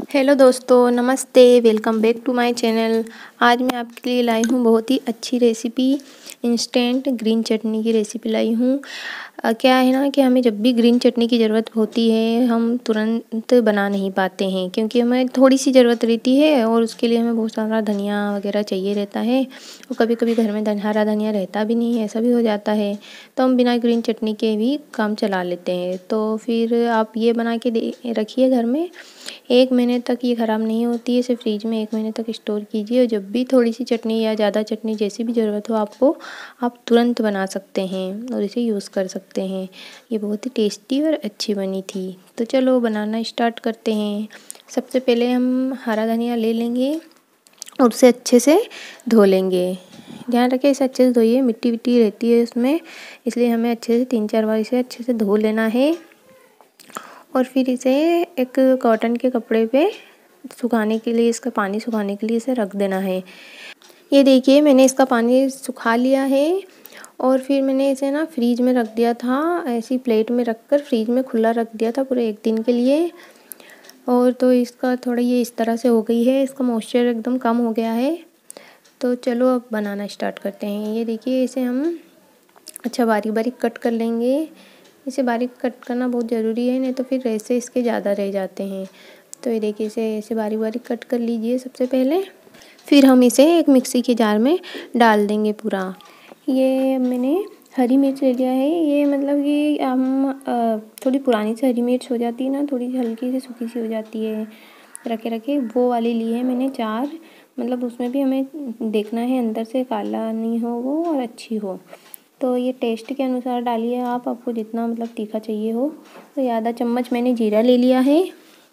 Hello दोस्तों, नमस्ते। Welcome back to my channel. आज मैं आपके लिए लाई हूँ बहुत ही अच्छी रेसिपी, इंस्टेंट ग्रीन चटनी की रेसिपी लाई हूँ। क्या है ना कि हमें जब भी ग्रीन चटनी की ज़रूरत होती है हम तुरंत बना नहीं पाते हैं, क्योंकि हमें थोड़ी सी ज़रूरत रहती है और उसके लिए हमें बहुत सारा धनिया वगैरह चाहिए रहता है। और कभी कभी घर में हरा धनिया रहता भी नहीं है, ऐसा भी हो जाता है, तो हम बिना ग्रीन चटनी के भी काम चला लेते हैं। तो फिर आप ये बना के रखिए घर में, 1 महीने तक ये ख़राब नहीं होती है। इसे फ्रिज में 1 महीने तक स्टोर कीजिए और जब भी थोड़ी सी चटनी या ज़्यादा चटनी जैसी भी ज़रूरत हो आपको, आप तुरंत बना सकते हैं और इसे यूज़ कर सकते हैं। ये बहुत ही टेस्टी और अच्छी बनी थी। तो चलो बनाना स्टार्ट करते हैं। सबसे पहले हम हरा धनिया ले लेंगे और उसे अच्छे से धो लेंगे। ध्यान रखें, इसे अच्छे से धोइए, मिट्टी विट्टी रहती है उसमें, इसलिए हमें अच्छे से 3-4 बार इसे अच्छे से धो लेना है। और फिर इसे एक कॉटन के कपड़े पे सुखाने के लिए, इसका पानी सुखाने के लिए इसे रख देना है। ये देखिए मैंने इसका पानी सुखा लिया है और फिर मैंने इसे ना फ्रीज में रख दिया था, ऐसी प्लेट में रखकर फ्रीज में खुला रख दिया था पूरे 1 दिन के लिए। और तो इसका थोड़ा ये इस तरह से हो गई है, इसका मॉइस्चर एकदम कम हो गया है। तो चलो अब बनाना स्टार्ट करते हैं। ये देखिए इसे हम अच्छा बारीक बारीक कट कर लेंगे। इसे बारीक कट करना बहुत ज़रूरी है, नहीं तो फिर रेसे इसके ज़्यादा रह जाते हैं। तो ये देखिए इसे ऐसे बारीक बारीक कट कर लीजिए सबसे पहले। फिर हम इसे एक मिक्सी के जार में डाल देंगे पूरा। ये मैंने हरी मिर्च ले लिया है। ये मतलब कि हम थोड़ी पुरानी सी हरी मिर्च हो जाती है ना, थोड़ी हल्की सी सूखी सी हो जाती है, रखे रखे वो वाली ली है मैंने 4। मतलब उसमें भी हमें देखना है अंदर से काला नहीं हो वो और अच्छी हो। तो ये टेस्ट के अनुसार डालिए आप, आपको जितना मतलब तीखा चाहिए हो। तो आधा चम्मच मैंने जीरा ले लिया है।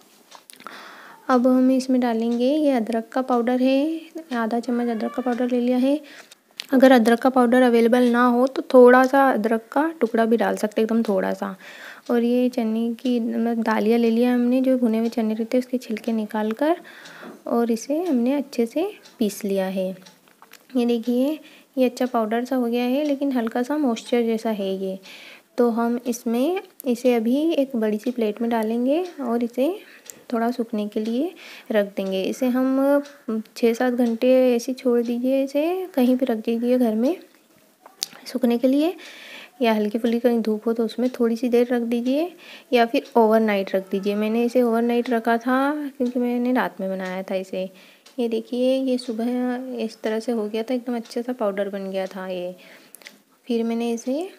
अब हम इसमें डालेंगे ये अदरक का पाउडर है, आधा चम्मच अदरक का पाउडर ले लिया है। अगर अदरक का पाउडर अवेलेबल ना हो तो थोड़ा सा अदरक का टुकड़ा भी डाल सकते हैं, एकदम थोड़ा सा। और ये चने की मतलब दालियाँ ले लिया हमने, जो भुने हुए चने रहते हैं उसके छिलके निकाल कर, और इसे हमने अच्छे से पीस लिया है। ये देखिए ये अच्छा पाउडर सा हो गया है, लेकिन हल्का सा मॉइस्चर जैसा है ये। तो हम इसमें इसे अभी एक बड़ी सी प्लेट में डालेंगे और इसे थोड़ा सूखने के लिए रख देंगे। इसे हम 6-7 घंटे ऐसे छोड़ दीजिए, इसे कहीं पे रख दीजिए घर में सूखने के लिए, या हल्की फुल्की कहीं धूप हो तो उसमें थोड़ी सी देर रख दीजिए, या फिर ओवरनाइट रख दीजिए। मैंने इसे ओवरनाइट रखा था क्योंकि मैंने रात में बनाया था इसे। ये देखिए ये सुबह इस तरह से हो गया था, एकदम अच्छा सा पाउडर बन गया था ये। फिर मैंने इसे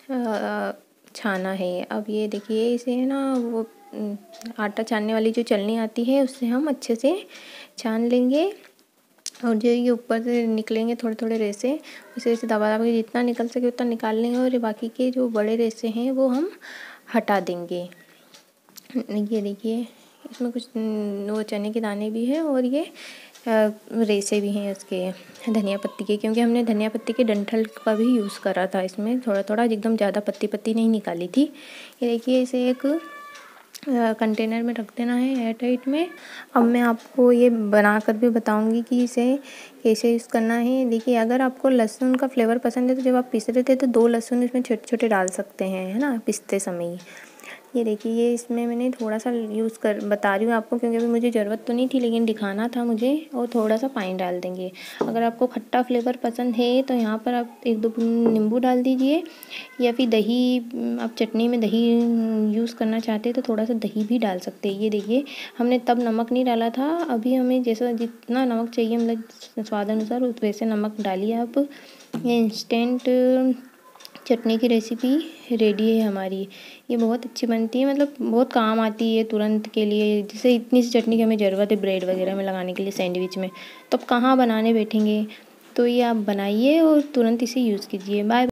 छाना है। अब ये देखिए इसे ना वो आटा छानने वाली जो छलनी आती है उससे हम अच्छे से छान लेंगे। और जो ये ऊपर से निकलेंगे थोड़े थोड़े रेसे, उसे ऐसे दबा दबा के जितना निकल सके उतना निकाल लेंगे। और ये बाकी के जो बड़े रेसे हैं वो हम हटा देंगे। ये देखिए इसमें कुछ वो चने के दाने भी हैं और ये रेसे भी हैं उसके धनिया पत्ती के, क्योंकि हमने धनिया पत्ती के डंठल का भी यूज़ करा था इसमें, थोड़ा थोड़ा, एकदम ज़्यादा पत्ती पत्ती नहीं निकाली थी। ये देखिए इसे एक कंटेनर में रख देना है एयर टाइट में। अब मैं आपको ये बना कर भी बताऊंगी कि इसे कैसे यूज़ करना है। देखिए अगर आपको लहसुन का फ्लेवर पसंद है तो जब आप पीस रहे थे तो 2 लहसुन इसमें छोटे छोटे डाल सकते हैं, है ना, पीसते समय ही। ये देखिए ये इसमें मैंने थोड़ा सा यूज़ कर बता रही हूँ आपको, क्योंकि अभी मुझे ज़रूरत तो नहीं थी लेकिन दिखाना था मुझे। और थोड़ा सा पानी डाल देंगे। अगर आपको खट्टा फ्लेवर पसंद है तो यहाँ पर आप 1-2 बूंद नींबू डाल दीजिए, या फिर दही, आप चटनी में दही यूज़ करना चाहते हैं तो थोड़ा सा दही भी डाल सकते हैं। ये देखिए हमने तब नमक नहीं डाला था, अभी हमें जैसा जितना नमक चाहिए मतलब स्वाद अनुसार वैसे नमक डालिए आप। ये इंस्टेंट चटनी की रेसिपी रेडी है हमारी। ये बहुत अच्छी बनती है, मतलब बहुत काम आती है तुरंत के लिए। जैसे इतनी सी चटनी की हमें ज़रूरत है ब्रेड वगैरह में लगाने के लिए, सैंडविच में, तो अब कहाँ बनाने बैठेंगे। तो ये आप बनाइए और तुरंत इसे यूज़ कीजिए। बाय।